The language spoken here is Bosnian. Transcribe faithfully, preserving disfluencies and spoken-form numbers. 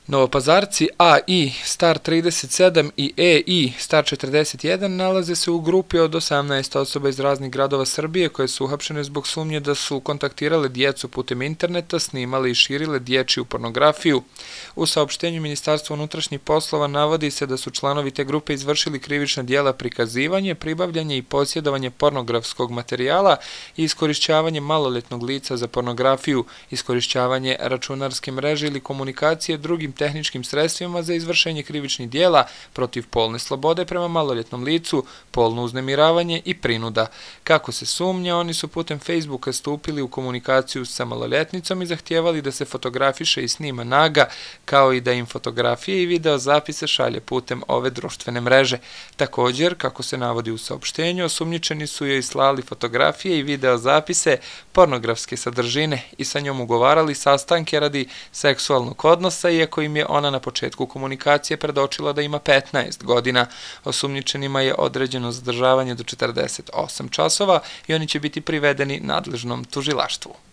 Novopazarci A I star trideset sedam i E I star četrdeset jedan nalaze se u grupi od osamnaest osoba iz raznih gradova Srbije koje su uhapšene zbog sumnje da su kontaktirale djecu putem interneta, snimale i širile dječju pornografiju. U saopštenju Ministarstva unutrašnjih poslova navodi se da su članovi te grupe izvršili krivična djela prikazivanje, pribavljanje i posjedovanje pornografskog materijala i iskorišćavanje maloletnog lica za pornografiju, iskorišćavanje računarske mreže ili komunikacije drugim tehničkim sredstvima za izvršenje krivičnih djela protiv polne slobode prema maloljetnom licu, polno uznemiravanje i prinuda. Kako se sumnja, oni su putem Facebooka stupili u komunikaciju sa maloljetnicom i zahtijevali da se fotografiše i snima naga, kao i da im fotografije i video zapise šalje putem ove društvene mreže. Također, kako se navodi u saopštenju, osumnjičeni su joj slali fotografije i video zapise pornografske sadržine i sa njom ugovarali sastanke radi seksualnog odnosa, iako im je ona na početku komunikacije predočila da ima petnaest godina. Osumnjičenima je određeno zadržavanje do četrdeset osam časova i oni će biti privedeni nadležnom tužilaštvu.